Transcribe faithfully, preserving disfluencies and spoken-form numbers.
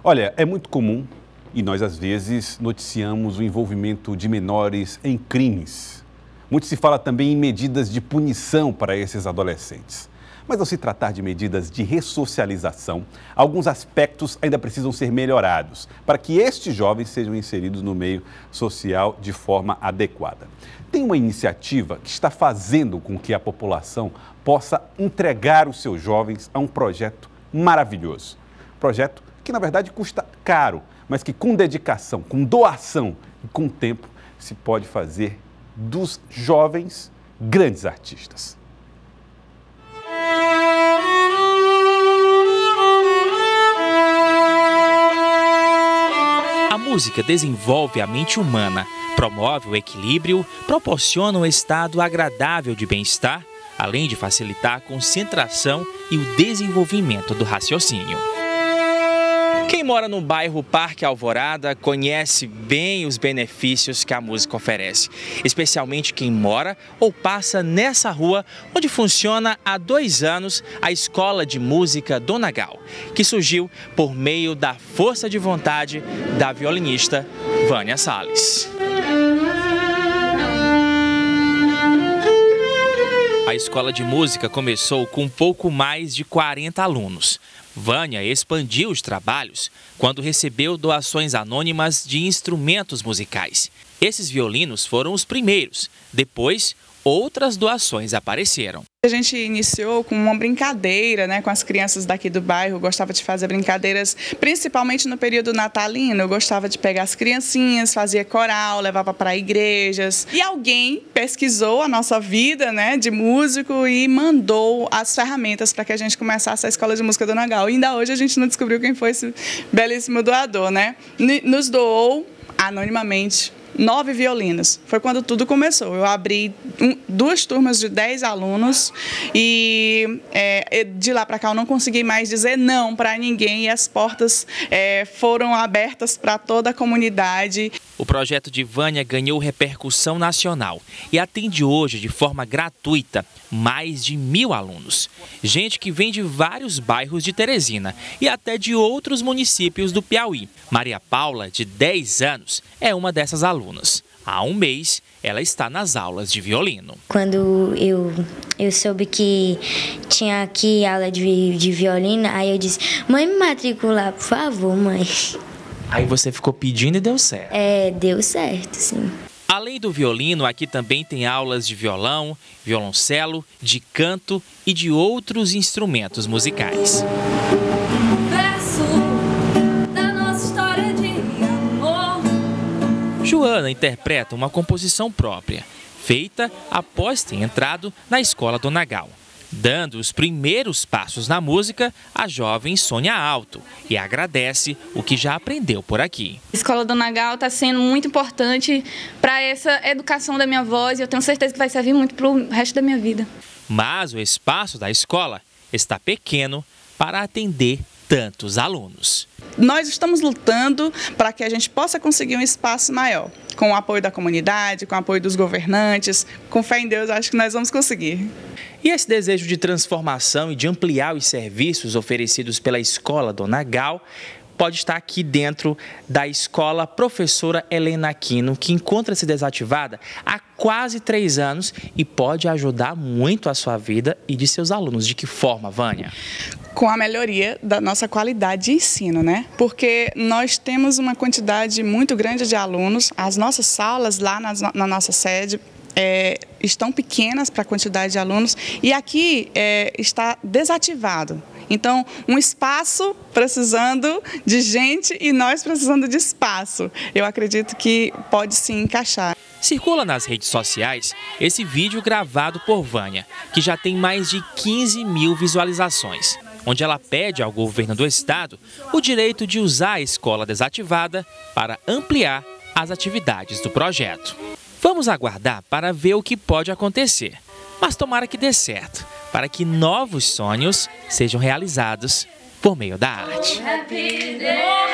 Olha, é muito comum e nós às vezes noticiamos o envolvimento de menores em crimes. Muito se fala também em medidas de punição para esses adolescentes. Mas ao se tratar de medidas de ressocialização, alguns aspectos ainda precisam ser melhorados para que estes jovens sejam inseridos no meio social de forma adequada. Tem uma iniciativa que está fazendo com que a população possa entregar os seus jovens a um projeto maravilhoso. Projeto que, na verdade, custa caro, mas que com dedicação, com doação e com tempo se pode fazer dos jovens grandes artistas. A música desenvolve a mente humana, promove o equilíbrio, proporciona um estado agradável de bem-estar, além de facilitar a concentração e o desenvolvimento do raciocínio. Quem mora no bairro Parque Alvorada conhece bem os benefícios que a música oferece, especialmente quem mora ou passa nessa rua onde funciona há dois anos a Escola de Música Dona Gal, que surgiu por meio da força de vontade da violinista Vânia Salles. A escola de música começou com um pouco mais de quarenta alunos. Vânia expandiu os trabalhos quando recebeu doações anônimas de instrumentos musicais. Esses violinos foram os primeiros. Depois, outras doações apareceram. A gente iniciou com uma brincadeira, né, com as crianças daqui do bairro. Eu gostava de fazer brincadeiras, principalmente no período natalino. Eu gostava de pegar as criancinhas, fazia coral, levava para igrejas. E alguém pesquisou a nossa vida, né, de músico e mandou as ferramentas para que a gente começasse a Escola de Música Dona Gal. E ainda hoje a gente não descobriu quem foi esse belíssimo doador, né? Nos doou anonimamente nove violinos. Foi quando tudo começou. Eu abri um, duas turmas de dez alunos e é, de lá para cá eu não consegui mais dizer não para ninguém e as portas é, foram abertas para toda a comunidade. O projeto de Vânia ganhou repercussão nacional e atende hoje de forma gratuita mais de mil alunos. Gente que vem de vários bairros de Teresina e até de outros municípios do Piauí. Maria Paula, de dez anos, é uma dessas alunas. Há um mês, ela está nas aulas de violino. Quando eu, eu soube que tinha aqui aula de, de violino, aí eu disse, mãe, me matricular, por favor, mãe. Aí você ficou pedindo e deu certo? É, deu certo, sim. Além do violino, aqui também tem aulas de violão, violoncelo, de canto e de outros instrumentos musicais. Joana interpreta uma composição própria, feita após ter entrado na Escola Dona Gal. Dando os primeiros passos na música, a jovem sonha alto e agradece o que já aprendeu por aqui. A Escola Dona Gal está sendo muito importante para essa educação da minha voz e eu tenho certeza que vai servir muito para o resto da minha vida. Mas o espaço da escola está pequeno para atender tantos alunos. Nós estamos lutando para que a gente possa conseguir um espaço maior, com o apoio da comunidade, com o apoio dos governantes. Com fé em Deus, acho que nós vamos conseguir. E esse desejo de transformação e de ampliar os serviços oferecidos pela Escola Dona Gal pode estar aqui dentro da escola Professora Helena Aquino, que encontra-se desativada há quase três anos e pode ajudar muito a sua vida e de seus alunos. De que forma, Vânia? Com a melhoria da nossa qualidade de ensino, né? Porque nós temos uma quantidade muito grande de alunos, as nossas salas lá na, na nossa sede é, estão pequenas para a quantidade de alunos e aqui é, está desativado. Então, um espaço precisando de gente e nós precisando de espaço. Eu acredito que pode sim encaixar. Circula nas redes sociais esse vídeo gravado por Vânia, que já tem mais de quinze mil visualizações, onde ela pede ao governo do estado o direito de usar a escola desativada para ampliar as atividades do projeto. Vamos aguardar para ver o que pode acontecer, mas tomara que dê certo, para que novos sonhos sejam realizados por meio da arte.